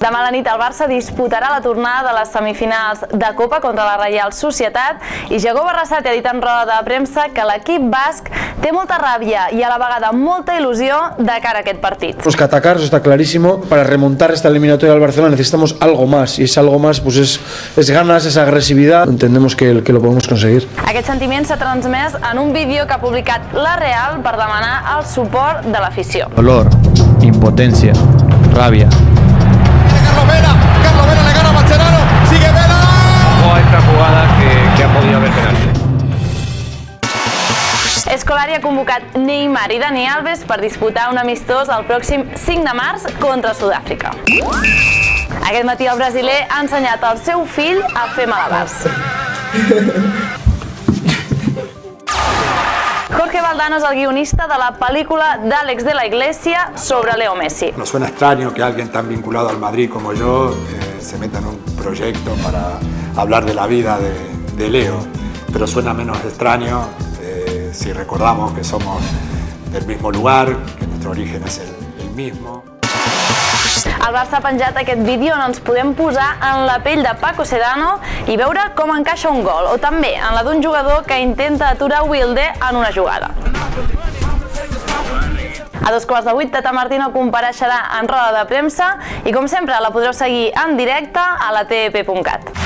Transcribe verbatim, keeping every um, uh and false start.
Demà a la nit el Barça disputarà la tornada de les semifinals de Copa contra la Reial Societat i Jacob Arrasate ha dit en roda de premsa que l'equip basc té molta ràbia y a la vegada molta ilusió de cara a aquest partit. Pues que atacar, eso está clarísimo. Para remontar esta eliminatoria del Barcelona necesitamos algo más y ese algo más pues es, es ganas, es agresividad. Entendemos que, que lo podemos conseguir. Aquest sentiment s'ha transmès en un vídeo que ha publicat la Real per demanar el suport de l'afició. Dolor, impotencia, rabia. Carlos Vela, Carlos Vela le gana a Mascherano, sigue Vela. Ojo a esta jugada que, que ha podido haber penalti. Scolari ha convocat Neymar i Dani Alves per disputar un amistós el pròxim cinc de març contra Sud-àfrica. Aquest matí el brasiler ha ensenyat al seu fill a fer malabars. Jorge Valdano es el guionista de la pel·lícula d'Àlex de la Iglesia sobre Leo Messi. Nos suena extraño que alguien tan vinculado al Madrid como yo eh, se meta en un proyecto para hablar de la vida de, de Leo, pero suena menos extraño eh, si recordamos que somos del mismo lugar, que nuestro origen es el, el mismo. El Barça ha penjat aquest vídeo on ens podem posar en la pell de Paco Sedano i veure com encaixa un gol, o també en la d'un jugador que intenta aturar Wilde en una jugada. A dos quarts de vuit, Tata Martino compareixerà en roda de premsa i, com sempre, la podreu seguir en directe a la T E P punt cat.